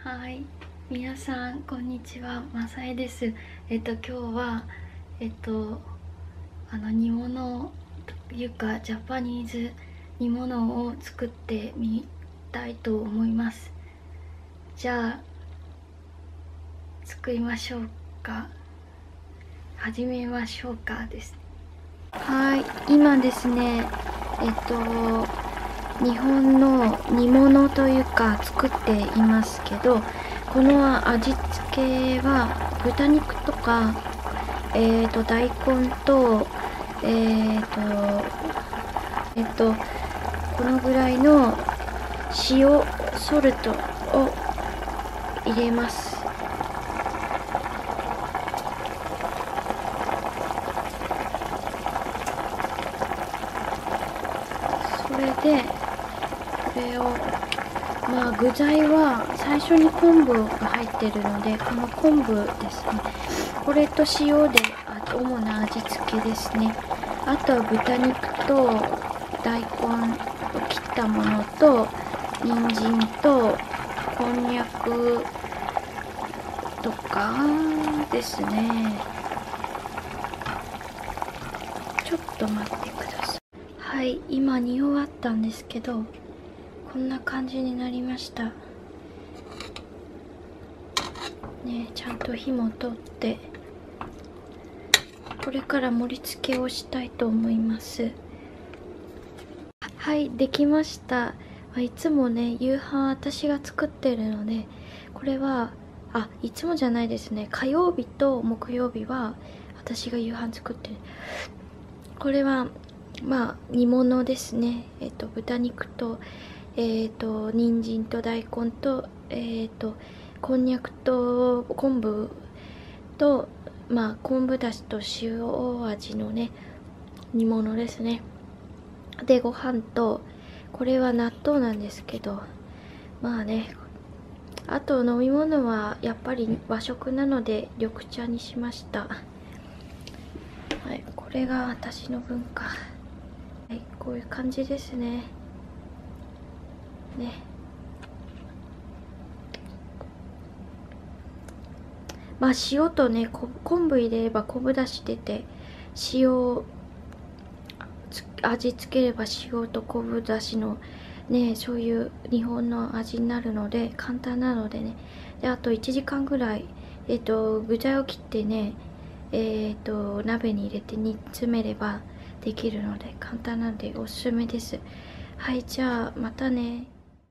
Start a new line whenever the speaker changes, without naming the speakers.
はい、皆さんこんにちは、まさえです。今日は煮物というかジャパニーズ煮物を作ってみたいと思います。じゃあ作りましょうか。始めましょうかです。はい、今ですね、日本の煮物というか作っていますけど、この味付けは豚肉とか、大根とこのぐらいの塩ソルトを入れます。それでこれを具材は最初に昆布が入ってるので、この昆布ですね、これと塩で主な味付けですね。あとは豚肉と大根を切ったものと人参とこんにゃくとかですね。ちょっと待ってください。はい、今煮終わったんですけど、こんな感じになりましたね。ちゃんと火も通って、これから盛り付けをしたいと思います。はい、できました。いつもね、夕飯私が作ってるので、これはいつもじゃないですね。火曜日と木曜日は私が夕飯作ってる。これは煮物ですね。豚肉と人参と大根とこんにゃくと昆布と昆布だしと塩味のね煮物ですね。でご飯と、これは納豆なんですけど、あと飲み物はやっぱり和食なので緑茶にしました。はい、これが私の分か。はい、こういう感じですね。塩とね、昆布入れれば昆布だし出て、味付ければ塩と昆布だしのね、そういう日本の味になるので簡単なのでね。であと1時間ぐらい具材を切ってね、鍋に入れて煮詰めればできるので簡単なのでおすすめです。はい、じゃあまたね。